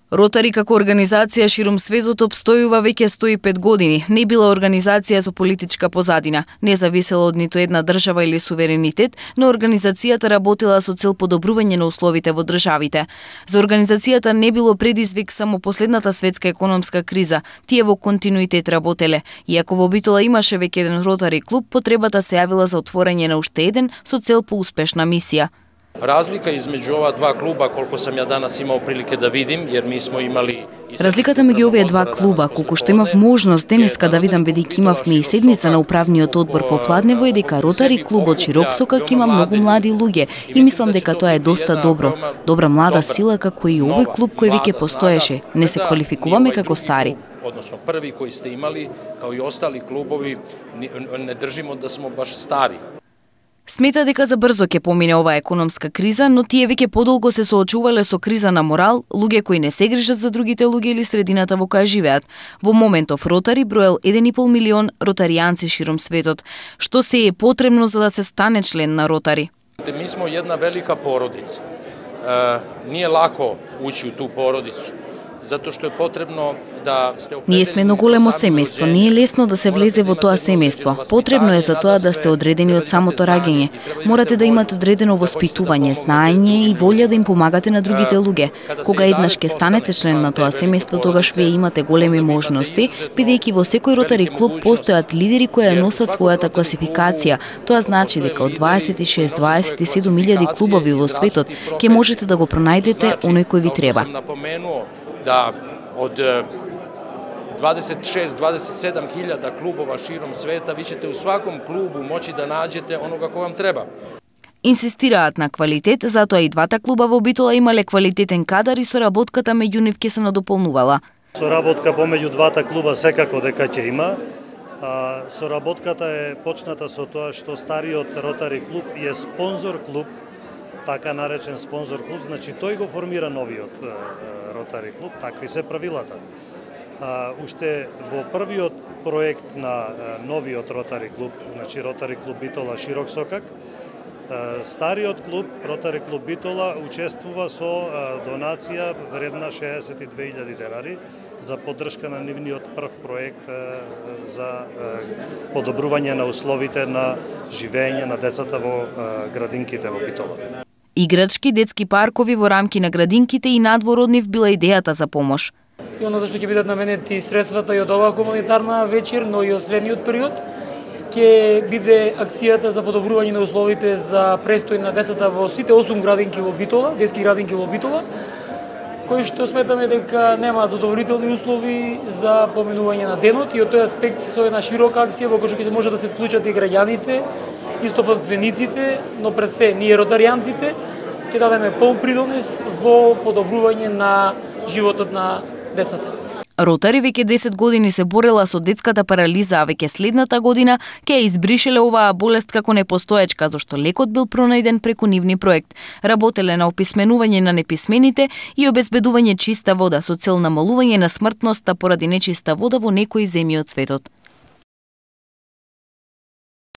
Ротари како организација ширум светот обстојува веќе 105 години. Не била организација со политичка позадина, не зависела од ниту една држава или суверенитет, но организацијата работела со цел подобрување на условите во државите. За организацијата не било предизвик само последната светска економска криза, тие во континуитет работеле. Иако во Битола имаше веќе еден ротари клуб, потребата се јавила за отворање на уште еден со цел поуспешна мисија. Разлика измеѓу ова два клуба, колку сам ја данас имал прилике да видим, jer mi smo imali... Разликата меѓу овие два клуба, колку што имав можност денеска да видам бидејќи имавме и седница на управниот одбор попладнево, е дека ротари клубот Широк Сокак има многу млади луѓе и мислам дека тоа е доста добро. Добра млада сила како и овој клуб кој веќе постоеше. Не се квалификуваме како стари. Односно први кои сте имали, као и остали клубови, не држимо да смо баш стари. Смета дека забрзо ќе помине оваа економска криза, но тие веќе подолго се соочувале со криза на морал, луѓе кои не се грижат за другите луѓе или средината во која живеат. Во моментов ротари броел 1,5 милион ротаријанци широм светот. Што се е потребно за да се стане член на ротари? Ми смо една велика породица. Nije lako ući u tu porodicu. Zato što je potrebno da ste Ние сме едно големо семејство, не е лесно да се влезе во тоа семејство. Потребно е за тоа да сте одредени од самото раѓање. Морате да имате одредено воспитување, знаење и волја да им помагате на другите луѓе. Кога еднаш ќе станете член на тоа семејство, тогаш вие имате големи можности, бидејќи во секој ротари клуб постојат лидери кои ја носат својата класификација. Тоа значи дека од 26-27 илјади клубови во светот ќе можете да го пронајдете оној кој ви треба. Da od 26-27 hiljada klubova širom sveta vi ćete u svakom klubu moći da nađete onoga ko vam treba. Инсистираат на квалитет, затоа и двата клуба во Битола имале квалитетен кадар и соработката меѓу нив ќе се надополнувала. Соработка помеѓу двата клуба секако дека ќе има. Соработката е почната со тоа што стариот ротари клуб е спонзор клуб, така наречен спонзор клуб, значи тој го формира новиот ротари клуб, такви се правилата. Уште во првиот проект на новиот ротари клуб, значи ротари клуб Битола Широк Сокак, стариот клуб, ротари клуб Битола, учествува со донација вредна 62.000 денари за поддршка на нивниот прв проект за подобрување на условите на живење на децата во градинките во Битола. Играчки, детски паркови во рамки на градинките и надвор од нив била идејата за помош. И оно зашто ќе бидат наменети средствата и од оваа хуманитарна вечер, но и од следниот период, ќе биде акцијата за подобрување на условите за престој на децата во сите 8 градинки во Битола, детски градинки во Битола, кои што сметаме дека нема задоволителни услови за поминување на денот и од тој аспект со една широка акција во која ќе може да се вклучат и граѓаните, истопанствениците, но пред се ние ротаријанците ќе дадеме полн придонес во подобрување на животот на децата. Ротари веќе 10 години се борела со детската парализа, а веќе следната година ќе избришеле оваа болест како непостоечка, зашто лекот бил пронајден преку нивни проект. Работеле на описменување на неписмените и обезбедување чиста вода со цел намалување на смртноста поради нечиста вода во некои земји од светот.